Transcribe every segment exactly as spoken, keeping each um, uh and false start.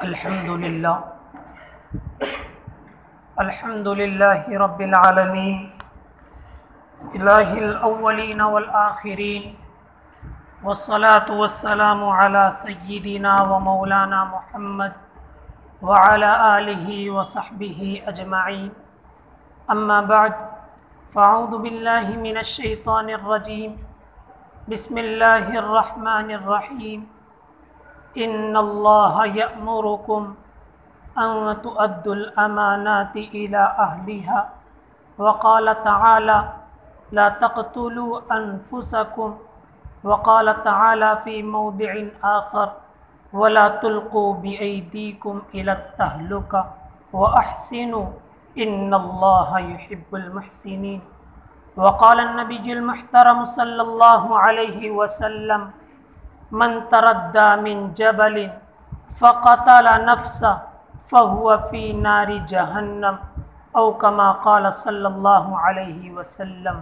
अल्हम्दुलिल्लाह अल्हम्दुलिल्लाहि रब्बिल आलमीन इलाहिल अव्वलीन वल आखिरीन वस्सलातु वस्सलामु अला सय्यिदिना व मौलाना मुहम्मद व अला आलिहि व सहबिहि अजमाइन अम्मा बाद फ़अऊज़ु बिल्लाहि मिनश शैतानिर रजीम बिस्मिल्लाहिर रहमानिर रहीम इन्नल्लाह यअमुरुकुम अन तुअद्दुल अमानाति इला अहलिहा व क़ाल तआला ला तक़्तुलू अनफुसकुम व क़ाल तआला फ़ी मौदिइन आख़र वला तुल्क़ू बिअयदीकुम इला तहलुका व अहसिनु इन्नल्लाह युहिब्बुल मुहसिनीन व क़ाल नबियुल मुहतरम सल्लल्लाहु अलैहि वसल्लम मन तरद्दा मिन जबलिन फ़क़तल नफ्सा फ़हुव फ़ी नारि जहन्नम औ कमा क़ाल सल्लल्लाहु अलैहि वसल्लम।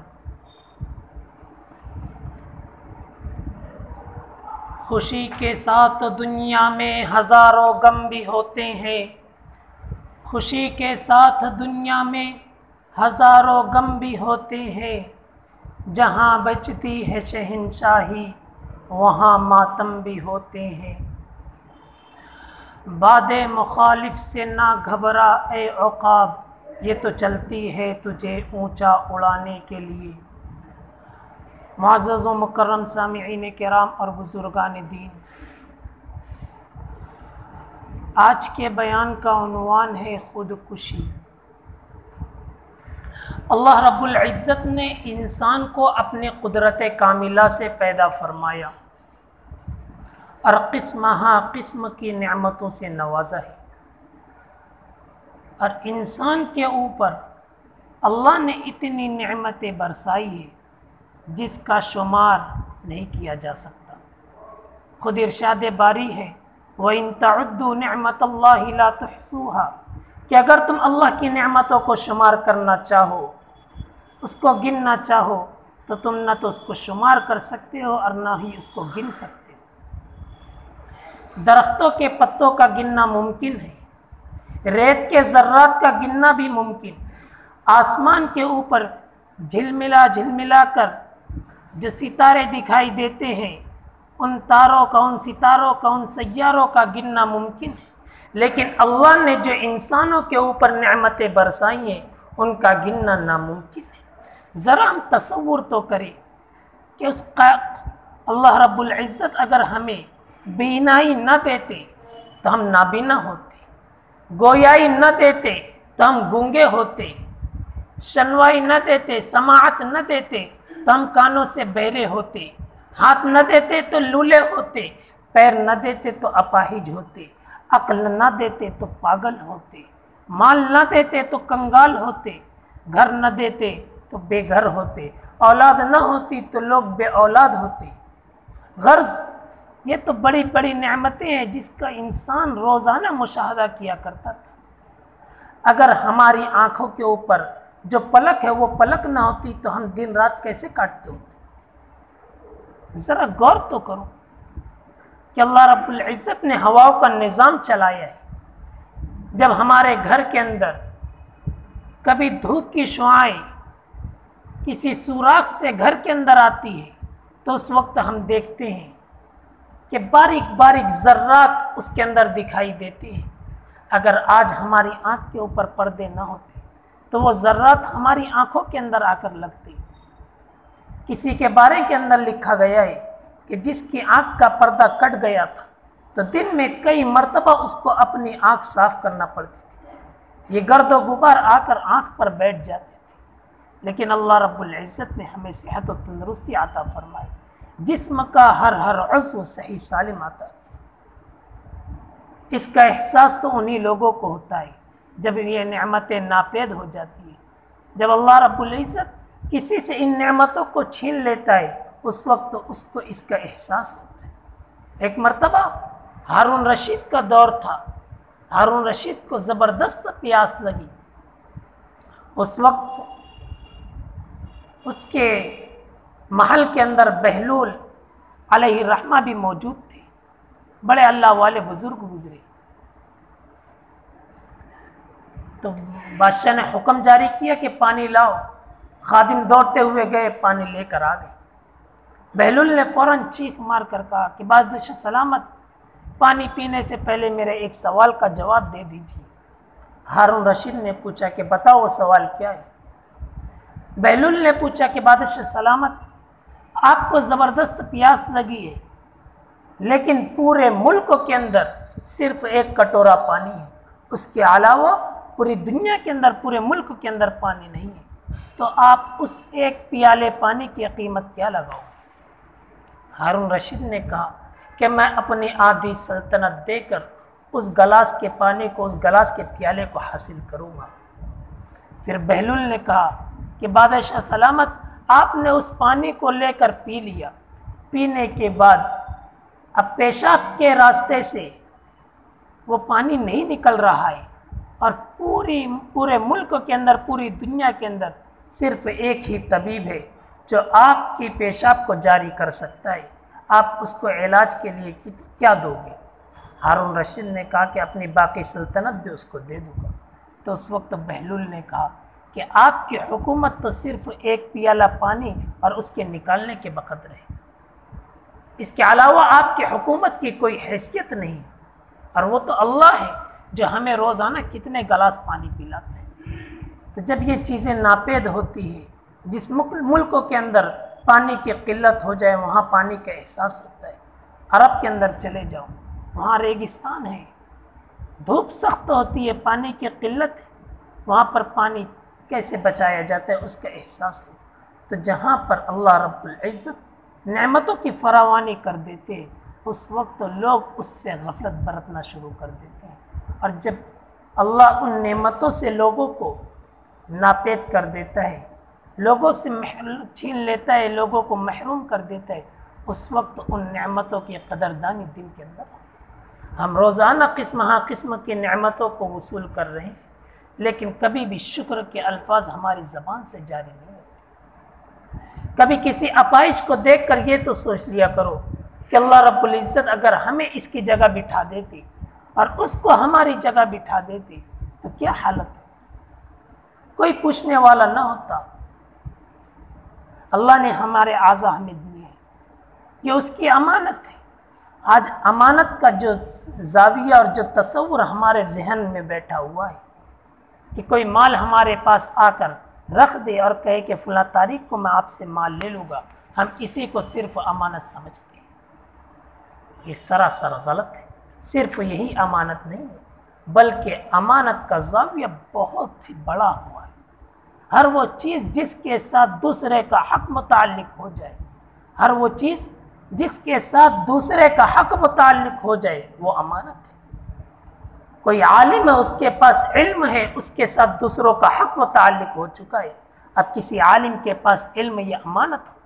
खुशी के साथ दुनिया में हज़ारों गम भी होते हैं, खुशी के साथ दुनिया में हज़ारों गम भी होते हैं। जहाँ बचती है शहंशाही वहाँ मातम भी होते हैं। बादे मुखालिफ से ना घबरा ए औकाब, ये तो चलती है तुझे ऊंचा उड़ाने के लिए। मुअज़्ज़ज़ व मुकर्रम सामिईन किराम और बुजुर्गान दीन, आज के बयान का उन्वान है खुदकुशी। अल्लाह रब्बुल इज़्ज़त ने इंसान को अपने कुदरत कामिला से पैदा फरमाया और किस्म किस्म की नेमतों से नवाजा है, और इंसान के ऊपर अल्लाह ने इतनी नेमतें बरसाई है जिसका शुमार नहीं किया जा सकता। खुद इरशाद बारी है व इन तउद्दू निअमतल्लाहि ला तुहसूहा, कि अगर तुम अल्लाह की नेमतों को शुमार करना चाहो, उसको गिनना चाहो, तो तुम न तो उसको शुमार कर सकते हो और ना ही उसको गिन सकते हो। दरख्तों के पत्तों का गिनना मुमकिन है, रेत के ज़र्रात का गिनना भी मुमकिन। आसमान के ऊपर झिलमिला झिलमिला कर जो सितारे दिखाई देते हैं, उन तारों का, उन सितारों का, उन सैयारों का गिनना मुमकिन है। लेकिन अल्लाह ने जो इंसानों के ऊपर नेमतें बरसाई हैं, उनका गिनना नामुमकिन है। ज़रा हम तसव्वुर तो करें कि उस अल्लाह रब्बुल इज़्ज़त अगर हमें बीनाई न देते तो हम नाबीना होते, गोयाई न देते तो हम गूंगे होते, शनवाई न देते, समाअत न देते तो हम कानों से बहरे होते, हाथ न देते तो लूले होते, पैर न देते तो अपाहिज होते, अक्ल न देते तो पागल होते, माल न देते तो कंगाल होते, घर न देते तो बेघर होते, औलाद न होती तो लोग बे औलाद होते। गर्ज ये तो बड़ी बड़ी नेमतें हैं जिसका इंसान रोज़ाना मुशाहदा किया करता था। अगर हमारी आँखों के ऊपर जो पलक है वो पलक ना होती तो हम दिन रात कैसे काटते होते। ज़रा गौर तो करो कि अल्लाह रब्बुल इज़्ज़त ने हवाओं का निज़ाम चलाया है। जब हमारे घर के अंदर कभी धूप की शुआएं किसी सुराख से घर के अंदर आती है तो उस वक्त हम देखते हैं कि बारीक बारीक ज़र्रात उसके अंदर दिखाई देते हैं। अगर आज हमारी आँख के ऊपर पर्दे ना होते तो वो ज़र्रात हमारी आँखों के अंदर आकर लगते। किसी के बारे के अंदर लिखा गया है कि जिसकी आँख का पर्दा कट गया था तो दिन में कई मर्तबा उसको अपनी आँख साफ करना पड़ती थी। ये गर्द व गुबार आकर आँख पर बैठ जाते थे। लेकिन अल्लाह रब्बुल इज़्ज़त ने हमें सेहत और तंदुरुस्ती अता फरमाई, जिस्म का हर हर उज़्व सही सालिम आता है। इसका एहसास तो उन्हीं लोगों को होता है जब ये नेमतें नापेद हो जाती है। जब अल्लाह रब्बुल इज़्ज़त किसी से इन नेमतों को छीन लेता है उस वक्त तो उसको इसका एहसास होता है। एक मर्तबा हारून रशीद का दौर था। हारून रशीद को ज़बरदस्त प्यास लगी। उस वक्त उसके महल के अंदर बहलूल अलैहि रहमा भी मौजूद थे। बड़े अल्लाह वाले बुज़ुर्ग गुजरे। तो बादशाह ने हुक्म जारी किया कि पानी लाओ। खादिम दौड़ते हुए गए, पानी लेकर आ गए। बहलुल ने फ़ौरन चीख मार कर कहा कि बादशाह सलामत, पानी पीने से पहले मेरे एक सवाल का जवाब दे दीजिए। हारून रशीद ने पूछा कि बताओ वो सवाल क्या है। बहलुल ने पूछा कि बादशाह सलामत, आपको ज़बरदस्त प्यास लगी है, लेकिन पूरे मुल्क के अंदर सिर्फ एक कटोरा पानी है, उसके अलावा पूरी दुनिया के अंदर, पूरे मुल्क के अंदर पानी नहीं है, तो आप उस एक प्याले पानी की कीमत क्या लगाओ? हारून रशीद ने कहा कि मैं अपनी आधी सल्तनत देकर उस गिलास के पानी को, उस गिलास के प्याले को हासिल करूँगा। फिर बहलुल ने कहा कि बादशाह सलामत, आपने उस पानी को लेकर पी लिया। पीने के बाद अब पेशाब के रास्ते से वो पानी नहीं निकल रहा है और पूरी पूरे मुल्क के अंदर, पूरी दुनिया के अंदर सिर्फ एक ही तबीब है जो आपकी पेशाब को जारी कर सकता है। आप उसको इलाज के लिए क्या दोगे? हारून रशीद ने कहा कि अपनी बाकी सल्तनत भी उसको दे दूँगा। तो उस वक्त बहलुल ने कहा कि आपकी हुकूमत तो सिर्फ एक पियाला पानी और उसके निकालने के बकत रहे, इसके अलावा आपकी हुकूमत की कोई हैसियत नहीं, और वो तो अल्लाह है जो हमें रोज़ाना कितने गिलास पानी पिलाते हैं। तो जब ये चीज़ें नापेद होती है, जिस मुल्कों के अंदर पानी की किल्लत हो जाए वहाँ पानी का एहसास होता है। अरब के अंदर चले जाओ, वहाँ रेगिस्तान है, धूप सख्त होती है, पानी की किल्लत है, वहाँ पर पानी कैसे बचाया जाता है उसका एहसास हो। तो जहाँ पर अल्लाह रब्बुल इज़्ज़त नेमतों की फरावानी कर देते हैं, उस वक्त तो लोग उससे गफलत बरतना शुरू कर देते हैं। और जब अल्लाह उन नेमतों से लोगों को नापेद कर देता है, लोगों से छीन लेता है, लोगों को महरूम कर देता है, उस वक्त उन नेमतों की कदरदानी दिल के अंदर हो। हम रोज़ाना किस्म हाँ किस्म की नेमतों को वसूल कर रहे हैं, लेकिन कभी भी शुक्र के अल्फाज हमारी ज़बान से जारी नहीं होते। कभी किसी अपाइश को देख कर ये तो सोच लिया करो कि अल्लाह रब्बुल इज़्ज़त अगर हमें इसकी जगह बिठा देती और उसको हमारी जगह बिठा देती तो क्या हालत है, कोई पूछने वाला ना होता। अल्लाह ने हमारे आज़ा हमें दिए हैं, ये उसकी अमानत है। आज अमानत का जो जाविया और जो तस्वुर हमारे जहन में बैठा हुआ है कि कोई माल हमारे पास आकर रख दे और कहे कि फ़लाँ तारीख को मैं आपसे माल ले लूँगा, हम इसी को सिर्फ अमानत समझते हैं। ये सरासर गलत है। सिर्फ यही अमानत नहीं है, बल्कि अमानत का जाविया बहुत ही बड़ा हुआ है। हर वो चीज़ जिसके साथ दूसरे का हक मुताल्लिक हो जाए, हर वो चीज़ जिसके साथ दूसरे का हक मुताल्लिक हो जाए, वो अमानत है। कोई आलिम है, उसके पास इल्म है, उसके साथ दूसरों का हक मुताल्लिक हो चुका है। अब किसी आलिम के पास इल्म, ये अमानत हो।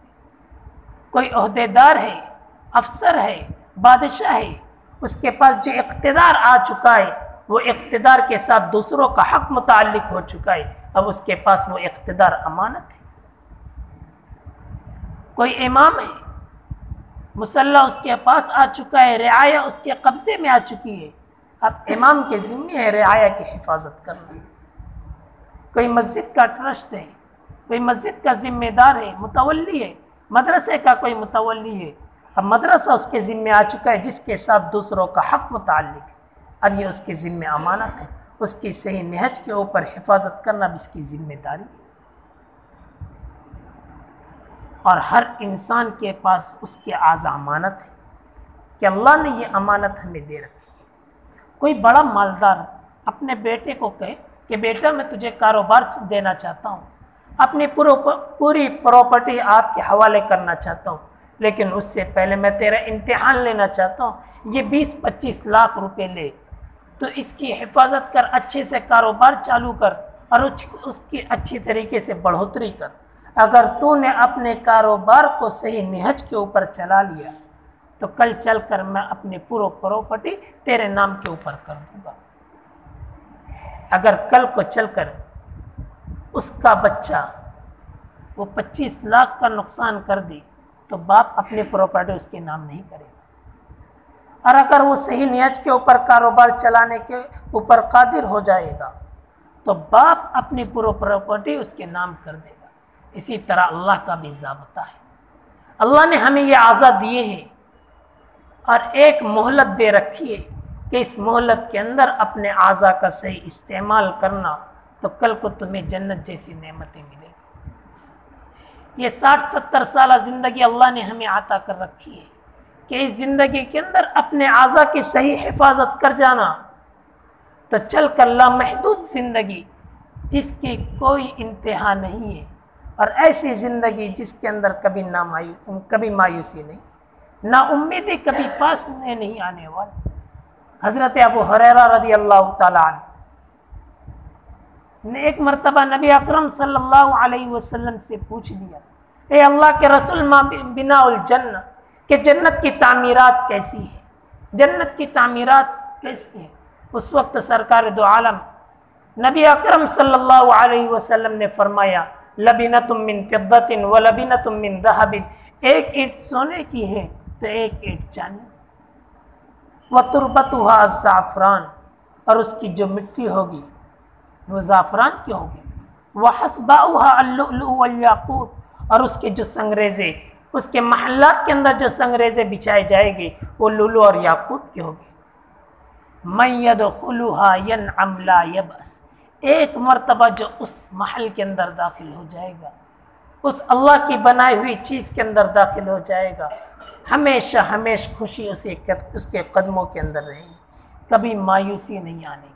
कोई ओहदेदार है, अफसर है, बादशाह है, उसके पास जो इक़्तिदार आ चुका है, वो इक़्तिदार के साथ दूसरों का हक मुताल्लिक हो चुका है। अब उसके पास वो इक़्तिदार अमानत है। कोई इमाम है, मुसल्ला उसके पास आ चुका है, रियाया उसके कब्ज़े में आ चुकी है। अब इमाम के ज़िम्मे है रियाया की हिफाजत करना। कोई मस्जिद का ट्रस्ट है, कोई मस्जिद का ज़िम्मेदार है, मुतवल्ली है, मदरसे का कोई मुतवल्ली है। अब मदरसा उसके ज़िम्मे आ चुका है, जिसके साथ दूसरों का हक मुताल्लिक है। अब ये उसके ज़िम्मे अमानत है, उसकी सही नहज के ऊपर हिफाजत करना भी इसकी ज़िम्मेदारी है। और हर इंसान के पास उसके आज़ा अमानत है कि अल्लाह ने ये अमानत हमें दे रखी है। कोई बड़ा मालदार अपने बेटे को कहे कि बेटा मैं तुझे कारोबार देना चाहता हूँ, अपनी पूरी प्रॉपर्टी आपके हवाले करना चाहता हूँ, लेकिन उससे पहले मैं तेरा इम्तिहान लेना चाहता हूँ, ये बीस पच्चीस लाख रुपए ले, तो इसकी हिफाजत कर, अच्छे से कारोबार चालू कर और उसकी अच्छी तरीके से बढ़ोतरी कर। अगर तूने अपने कारोबार को सही नहज के ऊपर चला लिया तो कल चलकर मैं अपनी पूरी प्रॉपर्टी तेरे नाम के ऊपर कर दूंगा। अगर कल को चलकर उसका बच्चा वो पच्चीस लाख का नुकसान कर दी तो बाप अपनी प्रॉपर्टी उसके नाम नहीं करेगा। और अगर वो सही नियत के ऊपर कारोबार चलाने के ऊपर कादिर हो जाएगा तो बाप अपनी पूरी प्रॉपर्टी उसके नाम कर देगा। इसी तरह अल्लाह का भी ज़ाब्ता है। अल्लाह ने हमें ये आज़ाद दिए हैं और एक मोहलत दे रखी है कि इस मोहलत के अंदर अपने आज़ा का सही इस्तेमाल करना, तो कल को तुम्हें जन्नत जैसी नेमतें मिलेंगी। ये साठ सत्तर साल ज़िंदगी अल्लाह ने हमें आता कर रखी है कि इस ज़िंदगी के अंदर अपने आज़ा की सही हिफाजत कर जाना, तो चल कर लामहदूद ज़िंदगी जिसकी कोई इंतहा नहीं है, और ऐसी ज़िंदगी जिसके अंदर कभी ना मायू कभी मायूसी नहीं, ना उम्मीदें कभी पास में नहीं आने वाली। हज़रत अबू हुरैरा रज़ी अल्लाह ताला अन्हु ने एक मरतबा नबी अकरम सल्लल्लाहु अलैहि वसल्लम से पूछ दिया, ए अल्लाह के रसूल, मा बिनाउल जन्नह, कि जन्नत की तामीरात कैसी है, जन्नत की तामीरात कैसी है। उस वक्त सरकार दो आलम नबी अकरम सल्लल्लाहु अलैहि वसल्लम ने फरमाया, लबिनतुम मिन फिद्दतिन व लबिनतुम मिन दहबिन, एक ईंट सोने की है तो एक ईंट चांदी, व तुरबतुहा ज़ाफ़रान, और उसकी जो मिट्टी होगी वो ज़ाफ़रान की होगी, व हस्बाउहा अल-लुअलुअ वल याक़ूत, और उसके जो संगरेज़े, उसके महल्लात के अंदर जो संगरेज़े बिछाए जाएंगे वो लुलु और याक़ूत की होगी। मन यदखुलुहा यनअम ला यबअस, एक मरतबा जो उस महल के अंदर दाखिल हो जाएगा, उस अल्लाह की बनाई हुई चीज़ के अंदर दाखिल हो जाएगा, हमेशा हमेशा खुशी उसे उसके कदमों के अंदर रहेगी, कभी मायूसी नहीं आने की।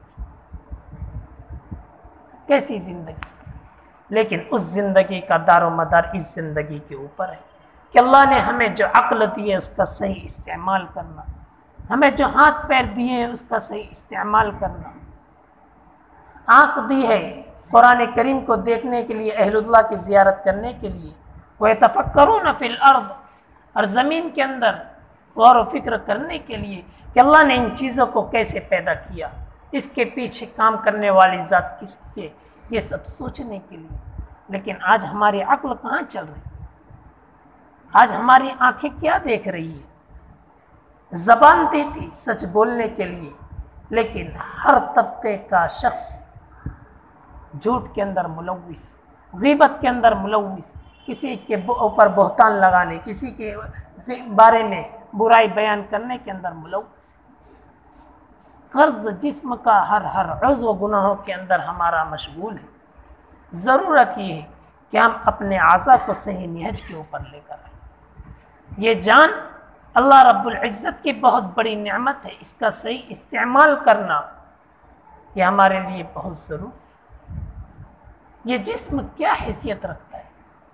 कैसी ज़िंदगी, लेकिन उस ज़िंदगी का दारो मदार इस ज़िंदगी के ऊपर है कि अल्लाह ने हमें जो अक्ल दी है उसका सही इस्तेमाल करना, हमें जो हाथ पैर दिए हैं उसका सही इस्तेमाल करना, आँख दी है कुरान करीम को देखने के लिए, अहलुल्लाह की ज़ियारत करने के लिए, वह तफक्करून फिल अर्द, और ज़मीन के अंदर गौर व फिक्र करने के लिए कि अल्लाह ने इन चीज़ों को कैसे पैदा किया, इसके पीछे काम करने वाली ज़ात किसकी है, ये सब सोचने के लिए। लेकिन आज हमारी अक्ल कहाँ चल रही, आज हमारी आंखें क्या देख रही है। ज़बान दी थी सच बोलने के लिए, लेकिन हर तबके का शख्स झूठ के अंदर मुलव्विस, ग़ीबत के अंदर मुलव्विस, किसी के ऊपर बहतान लगाने, किसी के बारे में बुराई बयान करने के अंदर मुलव्विस। कर्ज जिस्म का हर हर उज़्व गुनाहों के अंदर हमारा मशगूल है। ज़रूरत ये है कि हम अपने आज़ा को सही निहज के ऊपर लेकर आए। ये जान अल्लाह रब्बुल इज़्ज़त की बहुत बड़ी नेमत है, इसका सही इस्तेमाल करना ये हमारे लिए बहुत ज़रूरी है। ये जिस्म क्या हैसियत रखता है,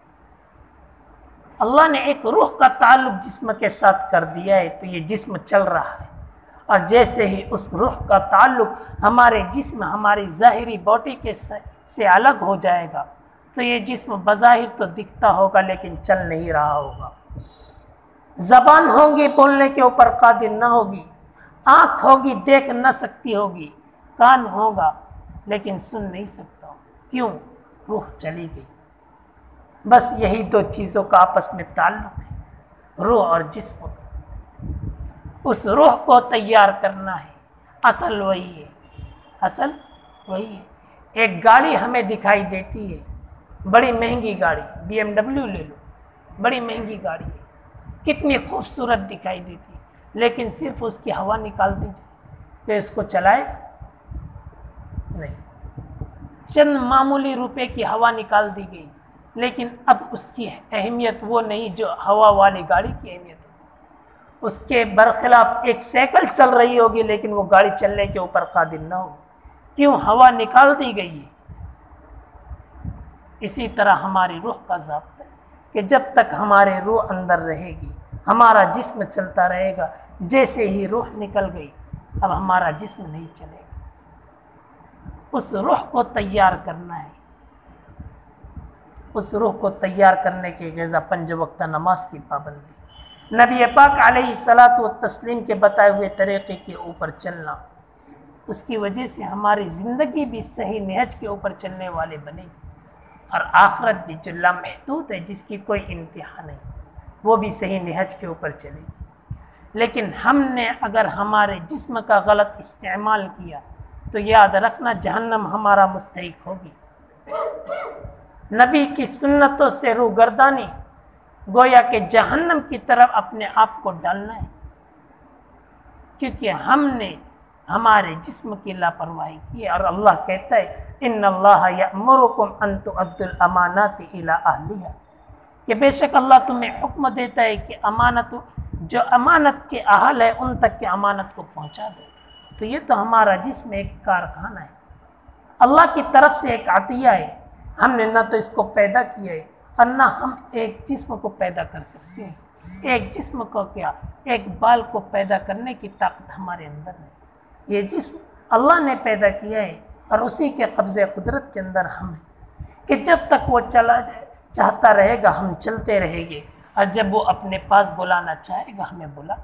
अल्लाह ने एक रूह का ताल्लुक जिस्म के साथ कर दिया है, तो ये जिस्म चल रहा है। और जैसे ही उस रूह का ताल्लुक हमारे जिस्म, हमारी ज़ाहिरी बॉडी के से अलग हो जाएगा, तो ये जिस्म बज़ाहिर तो दिखता होगा लेकिन चल नहीं रहा होगा। ज़बान होगी बोलने के ऊपर कादिर न होगी, आँख होगी देख न सकती होगी, कान होगा लेकिन सुन नहीं सकता। क्यों? रूह चली गई। बस यही दो चीज़ों का आपस में ताल्लुक है, रूह और जिस्म। उस रूह को तैयार करना है, असल वही है, असल वही है। एक गाड़ी हमें दिखाई देती है, बड़ी महंगी गाड़ी, बी एम डब्ल्यू ले लो, बड़ी महंगी गाड़ी है, कितनी खूबसूरत दिखाई देती है, लेकिन सिर्फ उसकी हवा निकाल दी जाए तो इसको चलाएगा नहीं। चंद मामूली रुपए की हवा निकाल दी गई, लेकिन अब उसकी अहमियत वो नहीं जो हवा वाली गाड़ी की अहमियत है। उसके बरखिलाफ एक साइकिल चल रही होगी, लेकिन वो गाड़ी चलने के ऊपर कादिर ना होगी। क्यों? हवा निकाल दी गई है। इसी तरह हमारी रूह का ज़ाब्ता है कि जब तक हमारे रूह अंदर रहेगी, हमारा जिस्म चलता रहेगा। जैसे ही रूह निकल गई, अब हमारा जिस्म नहीं चलेगा। उस रूह को तैयार करना है। उस रूह को तैयार करने के ग़िज़ा पंज वक्त नमाज की पाबंदी, नबी पाक अलैहिस्सलातु व तस्लीम के बताए हुए तरीक़े के ऊपर चलना, उसकी वजह से हमारी ज़िंदगी भी सही नहज के ऊपर चलने वाले बनेगी। और आखिरत भी जो लामहदूद है, जिसकी कोई इंतहा नहीं, वो भी सही नहज के ऊपर चलेगी। लेकिन हमने अगर हमारे जिस्म का गलत इस्तेमाल किया तो याद रखना जहन्नम हमारा मुस्तहिक होगी। नबी की सुन्नतों से रूगर्दानी गोया के जहन्नम की तरफ अपने आप को डालना है, क्योंकि हमने हमारे जिस्म की लापरवाही की है। और अल्लाह कहता है इन्नल्लाह यअमुरुकुम अन तुअद्दुल अमानाति इला अहलिहा, कि बेशक अल्लाह तुम्हें हुक्म देता है कि अमानत जो अमानत के अहल है उन तक की अमानत को पहुंचा दो। तो ये तो हमारा जिस्म एक कारखाना है, अल्लाह की तरफ से एक अतिया है। हमने ना तो इसको पैदा किया है और ना हम एक जिस्म को पैदा कर सकते हैं। एक जिस्म को क्या, एक बाल को पैदा करने की ताकत हमारे अंदर है। ये जिस्म अल्लाह ने पैदा किया है और उसी के कब्ज़े कुदरत के अंदर हम हैं कि जब तक वो चला जाए चाहता रहेगा हम चलते रहेंगे, और जब वो अपने पास बुलाना चाहेगा हमें बुला।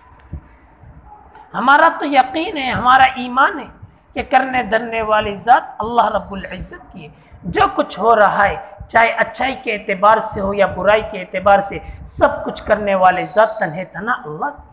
हमारा तो यकीन है, हमारा ईमान है कि करने धरने वाली ज़ात अल्लाह रब्बुल इज़्ज़त की है। जो कुछ हो रहा है चाहे अच्छाई के एतबार से हो या बुराई के एतबार से, सब कुछ करने वाले ज़ात तन्हे तना अल्लाह की।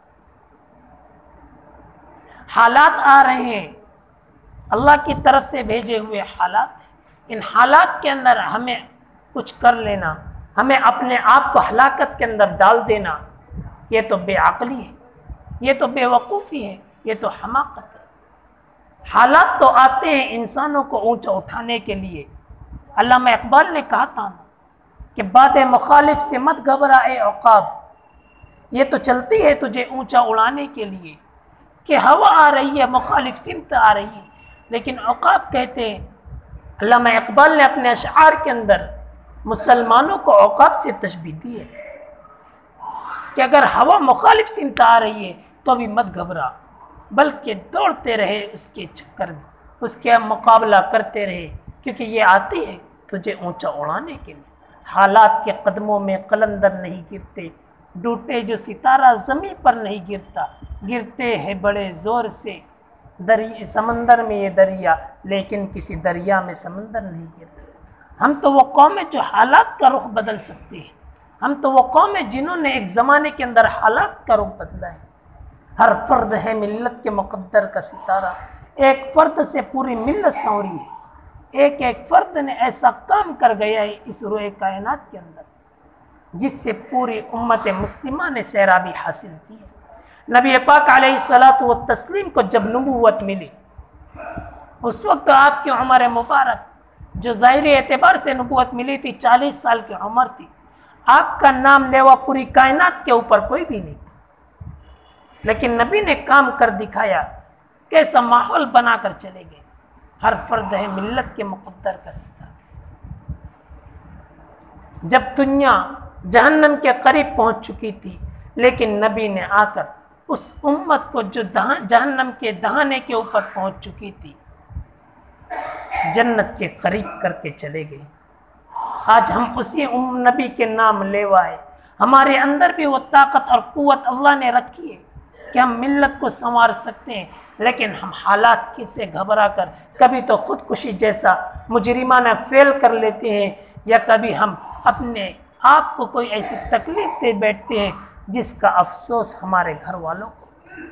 हालात आ रहे हैं, अल्लाह की तरफ से भेजे हुए हालात हैं। इन हालात के अंदर हमें कुछ कर लेना, हमें अपने आप को हलाकत के अंदर डाल देना, ये तो बेअक्ली है, ये तो बेवकूफ़ी है, ये तो हमाकत है। हालात तो आते हैं इंसानों को ऊंचा उठाने के लिए। अल्लामा इकबाल ने कहा था कि बातें मुखालिफ से मत घबरा ए औकाब, ये तो चलती है तुझे ऊंचा उड़ाने के लिए। कि हवा आ रही है, मुखालिफ सिमत आ रही है, लेकिन औकाब कहते हैं, अल्लामा इकबाल ने अपने अशआर के अंदर मुसलमानों को औकाब से तशबीह दी है कि अगर हवा मुखालिफ सिमत आ रही है तो भी मत घबरा, बल्कि दौड़ते रहे उसके चक्कर में, उसके मुकाबला करते रहे, क्योंकि ये आती है तुझे ऊंचा उड़ाने के लिए। हालात के कदमों में कलंदर नहीं गिरते, टूटे जो सितारा ज़मीन पर नहीं गिरता, गिरते हैं बड़े ज़ोर से दरिया समंदर में ये दरिया, लेकिन किसी दरिया में समंदर नहीं गिरता। हम तो वो कौम है जो हालात का रुख बदल सकती है, हम तो वो कौम है जिन्होंने एक ज़माने के अंदर हालात का रुख बदला है। हर फर्द है मिल्लत के मुक़द्दर का सितारा, एक फ़र्द से पूरी मिल्लत संवरी है, एक एक फ़र्द ने ऐसा काम कर गया है इस रोए कायनात के अंदर जिससे पूरी उम्मत मुस्लिमा ने सैराबी हासिल की है। नबी पाक अलैहिस्सलातु व तस्लीम को जब नबूवत मिली, उस वक्त आपकी उम्र मुबारक जो ज़ाहिरी एतबार से नबूवत मिली थी चालीस साल की उम्र थी। आपका नाम लेवा पूरी कायनात के ऊपर कोई भी नहीं था, लेकिन नबी ने काम कर दिखाया, कैसा माहौल बनाकर चले गए। हर फर्द है मिल्लत के मुक़द्दर का सितारा। जब दुनिया जहन्नम के करीब पहुंच चुकी थी, लेकिन नबी ने आकर उस उम्मत को जो जहन्नम के दहाने के ऊपर पहुंच चुकी थी जन्नत के करीब करके चले गए। आज हम उसी नबी के नाम लेवाए, हमारे अंदर भी वो ताकत और क़ुव्वत अल्लाह ने रखी है कि हम मिल्लत को संवार सकते हैं, लेकिन हम हालात से घबरा कर कभी तो ख़ुदकुशी जैसा मुजरिमाना फेल कर लेते हैं, या कभी हम अपने आप को कोई ऐसी तकलीफ दे बैठते हैं जिसका अफसोस हमारे घर वालों को।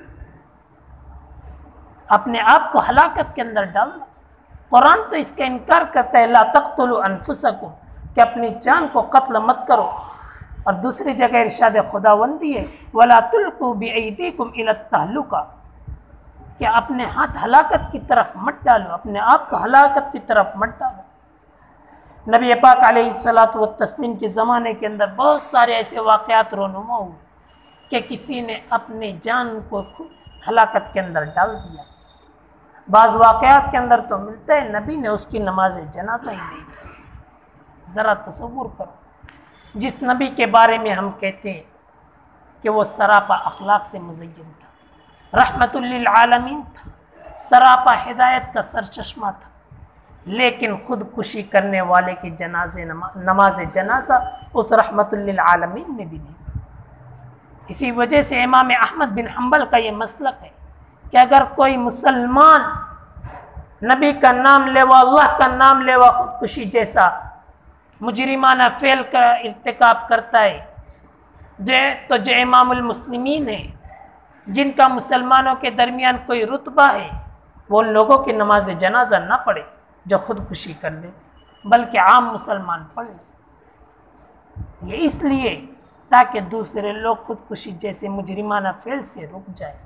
अपने आप को हलाकत के अंदर डालना, कुरान तो इसका इनकार करता है, ला तक़्तुलू अनफुसकुम, कि अपनी जान को कत्ल मत करो। और दूसरी जगह इरशाद खुदावंदी है, वला तुल्कू बिअयदीकुम इला तहलुका, कि अपने हाथ हलाकत की तरफ मत डालो, अपने आप को हलाकत की तरफ मत डालो। नबी पाक अलैहिस्सलातु व तस्लीम के ज़माने के अंदर बहुत सारे ऐसे वाक़यात रोनुमा हुए कि किसी ने अपनी जान को हलाकत के अंदर डाल दिया। बाज़ वाक़यात के अंदर तो मिलता है नबी ने उसकी नमाज जनाजा ही नहीं की। ज़रा तसव्वुर करो, जिस नबी के बारे में हम कहते हैं कि वो सरापा अखलाक से मुज़य्यन था, रहमतुल लिल आलमीन था, सरापा हिदायत का सरचश्मा था, लेकिन खुदकुशी करने वाले की जनाजे नमा, नमाज जनाजा उस रहमतुल लिल आलमीन में भी नहीं। इसी वजह से इमाम अहमद बिन हम्बल का ये मसलक है कि अगर कोई मुसलमान नबी का नाम लेवा, अल्लाह का नाम लेवा, खुदकुशी जैसा मुजरिमाना फेल का इर्तिकाब करता है, जे तो जो इमामुल मुस्लिमीन है, जिनका मुसलमानों के दरमियान कोई रुतबा है, वो उन लोगों की नमाज जनाजा ना पढ़े जो खुदकुशी कर लेते, बल्कि आम मुसलमान पढ़ ले। ये इसलिए ताकि दूसरे लोग खुदकुशी जैसे मुजरिमाना फेल से रुक जाए।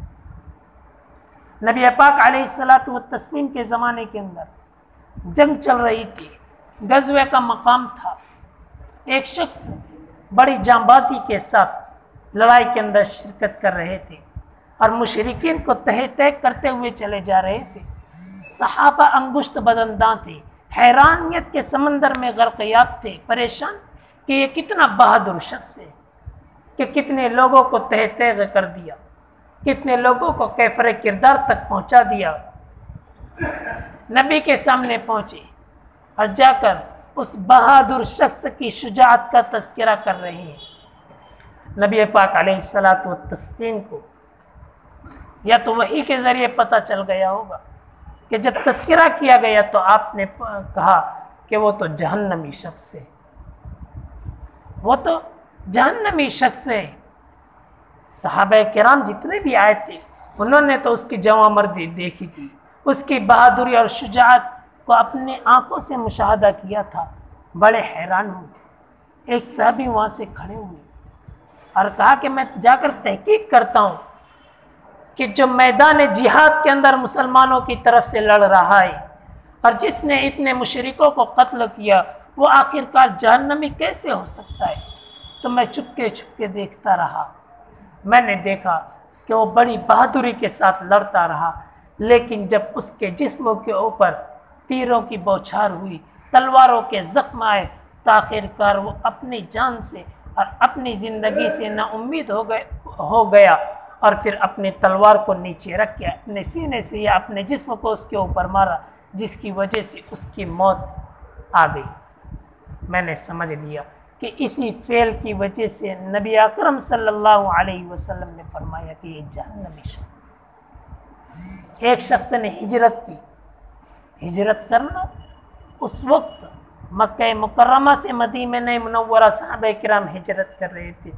नबी पाक अलैहिस्सलातु वत्तस्लीम के ज़माने के अंदर जंग चल रही थी, गज़वे का मकाम था। एक शख्स बड़ी जांबाजी के साथ लड़ाई के अंदर शिरकत कर रहे थे और मुशरिकीन को तह तह करते हुए चले जा रहे थे। सहाबा अंगुश्त बदंदा थे, हैरानियत के समंदर में गर्क़याब थे, परेशान कि ये कितना बहादुर शख्स है कि कितने लोगों को तह तह कर दिया, कितने लोगों को कैफर किरदार तक पहुंचा दिया। नबी के सामने पहुंचे और जाकर उस बहादुर शख्स की शुजाअत का तज़किरा कर रहे हैं। नबी पाक अलैहिस्सलातु वत्तस्लीम को या तो वही के ज़रिए पता चल गया होगा कि जब तज़किरा किया गया तो आपने कहा कि वो तो जहन्नमी शख्स है, वो तो जहन्नमी शख्स है। सहाबा किराम जितने भी आए थे उन्होंने तो उसकी जवामर्दी देखी थी, उसकी बहादुरी और शुजाअत को अपनी आंखों से मुशाहदा किया था, बड़े हैरान हुए। एक साहबी वहाँ से खड़े हुए और कहा कि मैं जाकर तहकीक करता हूँ कि जो मैदान जिहाद के अंदर मुसलमानों की तरफ से लड़ रहा है और जिसने इतने मुशरिकों को कत्ल किया वो आखिरकार जहन्नमी कैसे हो सकता है। तो मैं चुपके चुपके देखता रहा। मैंने देखा कि वो बड़ी बहादुरी के साथ लड़ता रहा, लेकिन जब उसके जिस्म के ऊपर तीरों की बौछार हुई, तलवारों के जख्म आए, तो आखिरकार वो अपनी जान से और अपनी ज़िंदगी से नाउम्मीद हो गए हो गया और फिर अपनी तलवार को नीचे रख के अपने सीने से या अपने जिस्म को उसके ऊपर मारा, जिसकी वजह से उसकी मौत आ गई। मैंने समझ लिया कि इसी फेल की वजह से नबी अकरम सल्लल्लाहु अलैहि वसल्लम ने फरमाया कि ये जहन्नमी शख्स। एक शख्स ने हिजरत की। हिजरत करना उस वक्त मक्का मुकर्रमा से मदीना मुनव्वरा सहाबा किराम हिजरत कर रहे थे।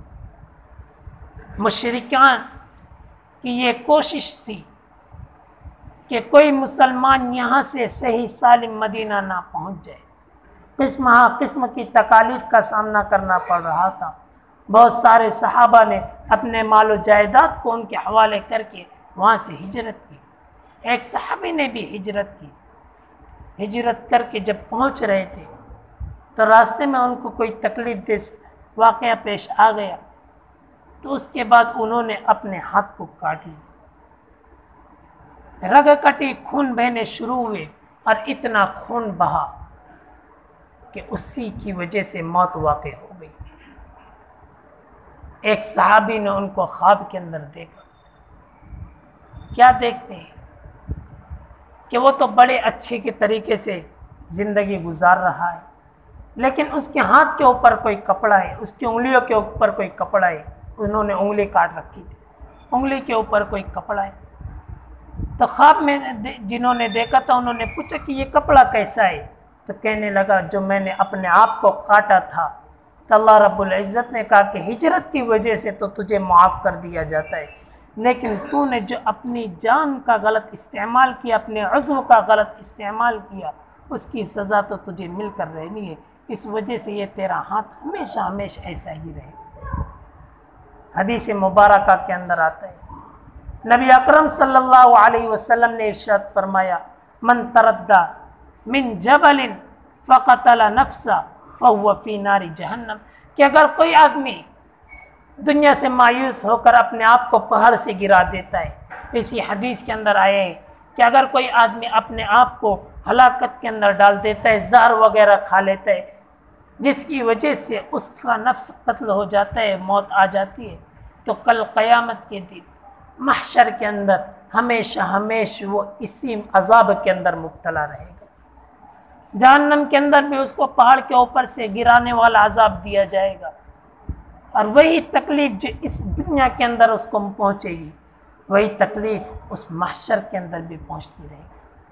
मुशरिकान की ये कोशिश थी कि कोई मुसलमान यहाँ से सही सालिम मदीना ना पहुँच जाए। किस्म हाँ किस्म की तकालीफ का सामना करना पड़ रहा था। बहुत सारे सहाबा ने अपने मालो जायदाद को उनके हवाले करके वहाँ से हिजरत की। एक सहाबी ने भी हिजरत की। हिजरत करके जब पहुँच रहे थे तो रास्ते में उनको कोई तकलीफ़ दे वाक़या पेश आ गया, तो उसके बाद उन्होंने अपने हाथ को काट लिया। रग कटी, खून बहने शुरू हुए और इतना खून बहा कि उसी की वजह से मौत वाक़ हो गई। एक सहाबी ने उनको ख्वाब के अंदर देखा। क्या देखते हैं कि वो तो बड़े अच्छे के तरीके से ज़िंदगी गुजार रहा है, लेकिन उसके हाथ के ऊपर कोई कपड़ा है, उसकी उंगलियों के ऊपर कोई कपड़ा है। उन्होंने उंगली काट रखी थी, उंगली के ऊपर कोई कपड़ा है। तो ख्वाब में जिन्होंने देखा था उन्होंने पूछा कि ये कपड़ा कैसा है। तो कहने लगा जो मैंने अपने आप को काटा था। तो अल्लाह रब्बुल इज़्ज़त ने कहा कि हिजरत की वजह से तो तुझे माफ़ कर दिया जाता है, लेकिन तूने जो अपनी जान का गलत इस्तेमाल किया, अपने उज़्व का गलत इस्तेमाल किया, उसकी सज़ा तो तुझे मिल कर रहनी है। इस वजह से ये तेरा हाथ हमेशा हमेशा ऐसा ही रहे। हदीस मुबारक के अंदर आता है, नबी अकरम सल्लल्लाहु अलैहि वसल्लम ने इरशाद फरमाया, मन तरद्दा मिन जबलिन फ़क़तला नफ्सा फ़हुव फ़ी नारी जहन्नम, कि अगर कोई आदमी दुनिया से मायूस होकर अपने आप को पहाड़ से गिरा देता है, इसी हदीस के अंदर आए हैं कि अगर कोई आदमी अपने आप को हलाकत के अंदर डाल देता है, ज़हर वगैरह खा लेता है, जिसकी वजह से उसका नफ्स कत्ल हो जाता है, मौत आ जाती है, तो कल क़यामत के दिन महशर के अंदर हमेशा हमेशा वो इसी अज़ाब के अंदर मुब्तला रहेगा। जहन्नम के अंदर भी उसको पहाड़ के ऊपर से गिराने वाला अज़ाब दिया जाएगा, और वही तकलीफ़ जो इस दुनिया के अंदर उसको पहुँचेगी, वही तकलीफ़ उस महशर के अंदर भी पहुँचती रहेगी।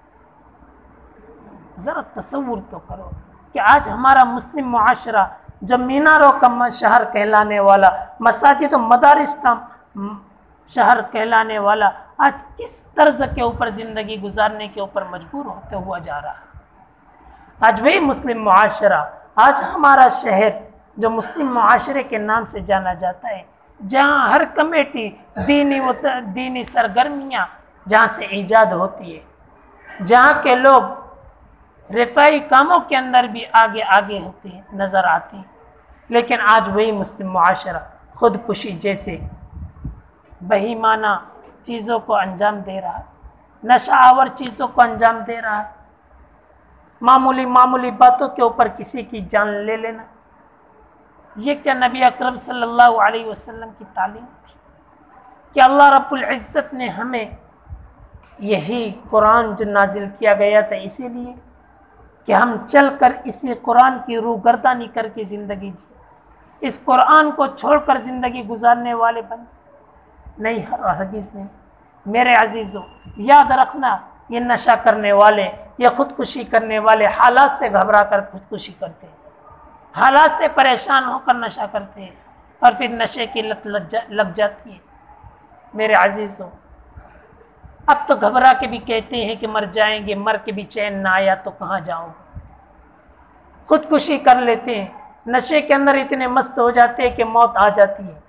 ज़रा तसव्वुर तो करो कि आज हमारा मुस्लिम मुआशरा जो मीनारों का शहर कहलाने वाला, मसाजिद और मदारिस का शहर कहलाने वाला आज किस तर्ज के ऊपर ज़िंदगी गुजारने के ऊपर मजबूर होते हुआ जा रहा है। आज वही मुस्लिम मुआशरा, आज हमारा शहर जो मुस्लिम मुआशरे के नाम से जाना जाता है, जहाँ हर कमेटी दीनी व दीनी सरगर्मियाँ जहाँ से ईजाद होती है, जहाँ के लोग रिफाई कामों के अंदर भी आगे आगे होते हैं नज़र आते हैं, लेकिन आज वही मुस्लिम मुआशरा खुदकुशी जैसे बहीमाना चीज़ों को अंजाम दे रहा है, नशा आवर चीज़ों को अंजाम दे रहा है, मामूली मामूली बातों के ऊपर किसी की जान ले लेना। ये क्या नबी अकरम सल्लल्लाहु अलैहि वसल्लम की तालीम थी? कि अल्लाह रब्बुल इज़्ज़त ने हमें यही कुरान जो नाजिल किया गया था इसीलिए कि हम चलकर इसी कुरान की रूगर्दानी करके ज़िंदगी जी, इस कुरान को छोड़कर ज़िंदगी गुजारने वाले बन नहीं, हरगिज़ नहीं। मेरे अजीज़ों, याद रखना, ये नशा करने वाले, ये खुदकुशी करने वाले हालात से घबरा कर खुदकुशी करते हैं, हालात से परेशान होकर नशा करते हैं और फिर नशे की लत लग जा लग जाती है। मेरे अजीज़ों, अब तो घबरा के भी कहते हैं कि मर जाएंगे, मर के भी चैन ना आया तो कहाँ जाओगे। खुदकुशी कर लेते हैं, नशे के अंदर इतने मस्त हो जाते हैं कि मौत आ जाती है।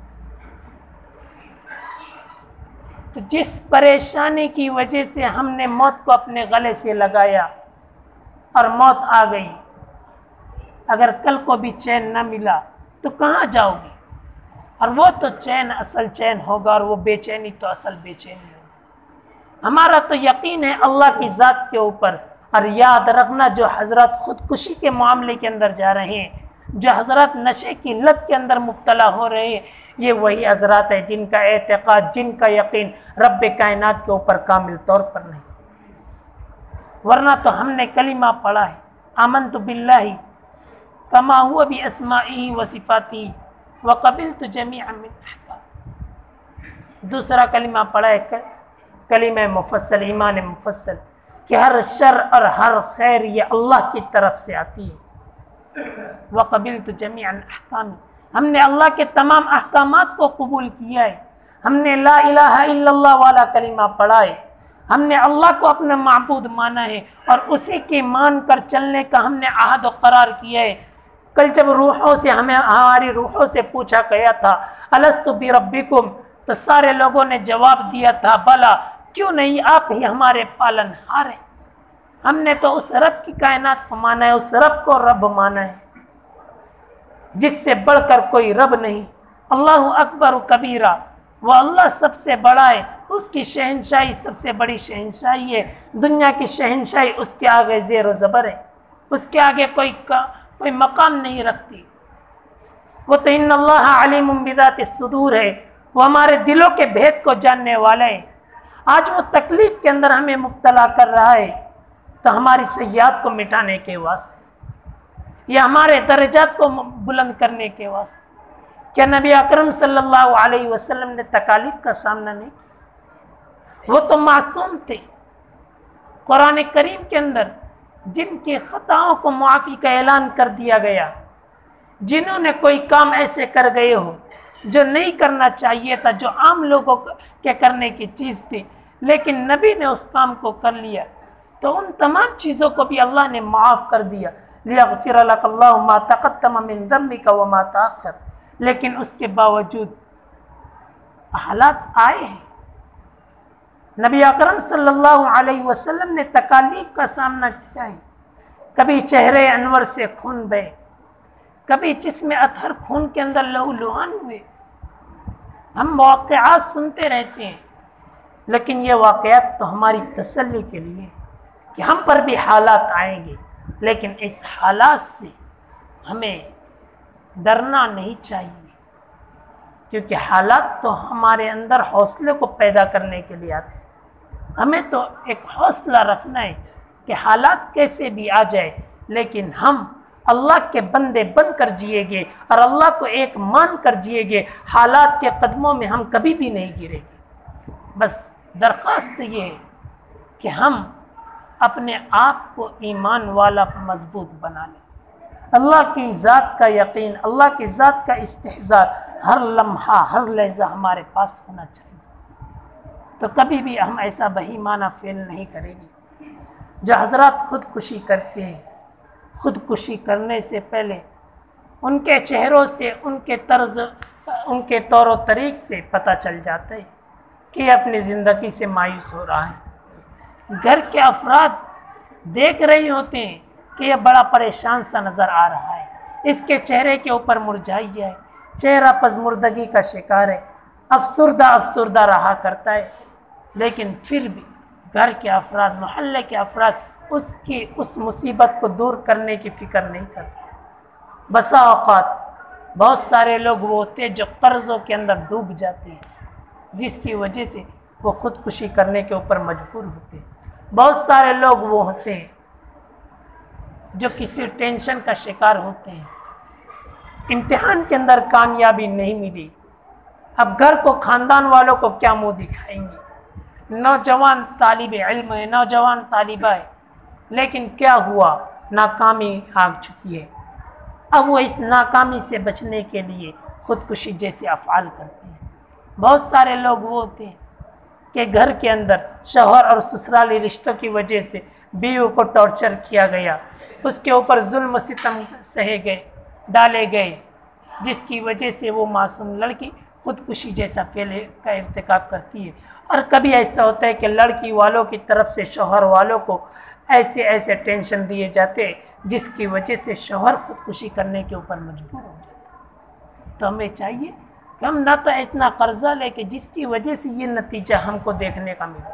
तो जिस परेशानी की वजह से हमने मौत को अपने गले से लगाया और मौत आ गई, अगर कल को भी चैन न मिला तो कहाँ जाओगे? और वो तो चैन असल चैन होगा और वो बेचैनी तो असल बेचैनी होगी। हमारा तो यकीन है अल्लाह की ज़ात के ऊपर। और याद रखना, जो हज़रत खुदकुशी के मामले के अंदर जा रहे हैं, जो हज़रत नशे की लत के अंदर मुब्तला हो रहे हैं, ये वही हज़रत है जिनका एतक़ाद, जिनका यकीन रब्ब कायनात के ऊपर कामिल तौर पर नहीं। वरना तो हमने कलिमा पढ़ा है, आमन्तु बिल्लाहि कमा हुआ भी अस्माइही व सिफ़ातिही व क़बिलतु जमीअन मिन अहकाम। दूसरा कलिमा पढ़ा है, कलिमा मुफ़स्सल, ईमान मुफ़स्सल, कि हर शर और हर खैर ये अल्लाह की तरफ से आती है। व क़बिलतु जमीअन अहकाम, हमने अल्लाह के तमाम अहकामात को कबूल किया है। हमने ला इलाहा इल्लल्लाह वाला कलिमा पढ़ा है, हमने अल्लाह को अपना माबूद माना है और उसी की मान कर चलने का हमने अहद व करार किया है। कल जब रूहों से हमें हमारी रूहों से पूछा गया था अलस्तु बिरब्बिकुम, तो सारे लोगों ने जवाब दिया था बला, क्यों नहीं, आप ही हमारे पालनहार हैं। हमने तो उस रब की कायनात को माना है, उस रब को रब माना है जिससे बढ़कर कोई रब नहीं। अल्लाहु अकबर कबीरा, वह अल्लाह सबसे बड़ा है, उसकी शहनशाही सबसे बड़ी शहनशाही है। दुनिया की शहनशाही उसके आगे ज़ेर व ज़बर है, उसके आगे कोई का, कोई मकाम नहीं रखती। वो तो इन्नल्लाह अलीमुम बिज़ाति सुदूर है, वो हमारे दिलों के भेद को जानने वाला है। आज वो तकलीफ़ के अंदर हमें मुब्तला कर रहा है तो हमारी सय्यात को मिटाने के वास्ते, या हमारे दर्जात को बुलंद करने के वास्ते। क्या नबी अकरम सल्लल्लाहु अलैहि वसल्लम ने तकालीफ का सामना नहीं किया? वो तो मासूम थे। कुरान करीम के अंदर जिनकी खताओं को माफ़ी का ऐलान कर दिया गया, जिन्होंने कोई काम ऐसे कर गए हो जो नहीं करना चाहिए था, जो आम लोगों के करने की चीज़ थी, लेकिन नबी ने उस काम को कर लिया, तो उन तमाम चीज़ों को भी अल्लाह ने माफ़ कर दिया। लियग़फ़िर लकल्लाहु मा तक़द्दम मिन ज़म्बिका व मा तअख़्ख़र। लेकिन उसके बावजूद हालात आए हैं। नबी अकरम सल्लल्लाहु अलैहि वसल्लम ने तकालीफ का सामना किया है। कभी चेहरे अनवर से खून बहे, कभी जिस्म अतहर खून के अंदर लहूलुहान हुए। हम वाक़यात सुनते रहते हैं, लेकिन ये वाक़यात तो हमारी तसल्ली के लिए कि हम पर भी हालात आएंगे, लेकिन इस हालात से हमें डरना नहीं चाहिए, क्योंकि हालात तो हमारे अंदर हौसले को पैदा करने के लिए आते हैं। हमें तो एक हौसला रखना है कि हालात कैसे भी आ जाए, लेकिन हम अल्लाह के बंदे बनकर जिएंगे और अल्लाह को एक मान कर जिएंगे। हालात के कदमों में हम कभी भी नहीं गिरेंगे। बस दरख्वास्त ये है कि हम अपने आप को ईमान वाला मजबूत बना लें। अल्लाह की ज़ात का यकीन, अल्लाह की ज़ात का इस्तिहज़ार हर लम्हा हर लहज़ा हमारे पास होना चाहिए। तो कभी भी हम ऐसा बहीमाना फ़ेल नहीं करेंगे। जो हज़रात ख़ुदकुशी करते हैं, ख़ुदकुशी करने से पहले उनके चेहरों से, उनके तर्ज, उनके तौर तरीक़ से पता चल जाता है कि अपनी ज़िंदगी से मायूस हो रहा है। घर के अफराद देख रहे होते हैं कि यह बड़ा परेशान सा नज़र आ रहा है, इसके चेहरे के ऊपर मुरझाई है, चेहरा पज़मुर्दगी का शिकार है, अफसुर्दा अफसुर्दा रहा करता है। लेकिन फिर भी घर के अफराद, मोहल्ले के अफराद उसकी उस मुसीबत को दूर करने की फ़िक्र नहीं करते। बसा औक़ात बहुत सारे लोग वो होते हैं जो कर्ज़ों के अंदर डूब जाते हैं, जिसकी वजह से वो ख़ुदकुशी करने के ऊपर मजबूर होते हैं। बहुत सारे लोग वो होते हैं जो किसी टेंशन का शिकार होते हैं, इम्तिहान के अंदर कामयाबी नहीं मिली, अब घर को, ख़ानदान वालों को क्या मुँह दिखाएंगे। नौजवान तालिब इल्म है, नौजवान तालिबा है, लेकिन क्या हुआ, नाकामी आ चुकी है। अब वो इस नाकामी से बचने के लिए ख़ुदकुशी जैसे अफ़आल करते हैं। बहुत सारे लोग वो होते हैं कि घर के अंदर शौहर और ससुराली रिश्तों की वजह से बीवी को टॉर्चर किया गया, उसके ऊपर जुल्म सितम सहे गए, डाले गए, जिसकी वजह से वो मासूम लड़की ख़ुदकुशी जैसा फ़ेल का इर्तिकाब करती है। और कभी ऐसा होता है कि लड़की वालों की तरफ से शौहर वालों को ऐसे ऐसे टेंशन दिए जाते हैं, जिसकी वजह से शौहर ख़ुदकुशी करने के ऊपर मजबूर हो जाता है। तो हमें चाहिए कि हम ना तो इतना कर्जा लेके जिसकी वजह से ये नतीजा हमको देखने का मिले,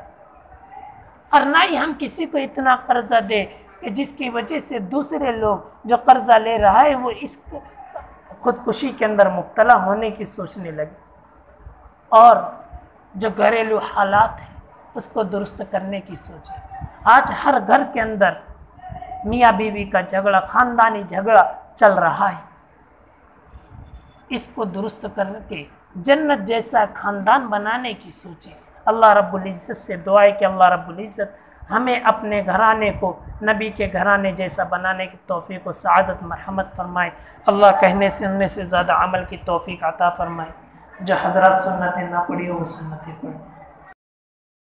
और ना ही हम किसी को इतना कर्जा दे कि जिसकी वजह से दूसरे लोग जो कर्जा ले रहा है वो इस ख़ुदकुशी के अंदर मुब्तला होने की सोचने लगे। और जो घरेलू हालात हैं उसको दुरुस्त करने की सोचे। आज हर घर के अंदर मियाँ बीवी का झगड़ा, ख़ानदानी झगड़ा चल रहा है, इसको दुरुस्त करके जन्नत जैसा ख़ानदान बनाने की सोचे। अल्लाह रब्बुल इज़्ज़त से दुआ है कि अल्लाह रब्बुल इज़्ज़त हमें अपने घराने को नबी के घराने जैसा बनाने की तौफ़ीक़ व सआदत मरहमत फरमाए। अल्लाह कहने से सुनने से ज़्यादा अमल की तौफ़ीक़ अता फरमाए। जो हज़रात सुन्नतें ना पढ़ी हो वो सुन्नतें पढ़ें।